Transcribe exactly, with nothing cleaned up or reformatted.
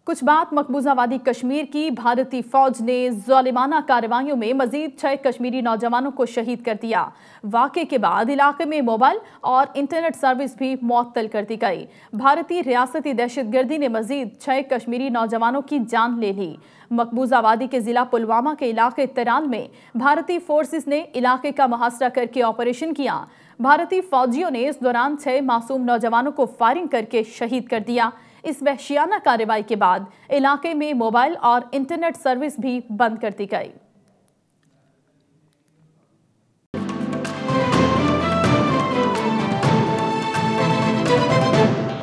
कुछ बात मकबूजावादी कश्मीर की। भारतीय फौज ने जालिमाना कार्रवाइयों में मजीद छह कश्मीरी नौजवानों को शहीद कर दिया। वाक़े के बाद इलाके में मोबाइल और इंटरनेट सर्विस भी मुअत्तल कर दी गई। भारतीय रियासती दहशतगर्दी ने मजीद छह कश्मीरी नौजवानों की जान ले ली। मकबूजावादी के जिला पुलवामा के इलाके तराल में भारतीय फोर्सेस ने इलाके का मुहासरा करके ऑपरेशन किया। भारतीय फौजियों ने इस दौरान छह मासूम नौजवानों को फायरिंग करके शहीद कर दिया। इस वहशियाना कार्रवाई के बाद इलाके में मोबाइल और इंटरनेट सर्विस भी बंद कर दी गई।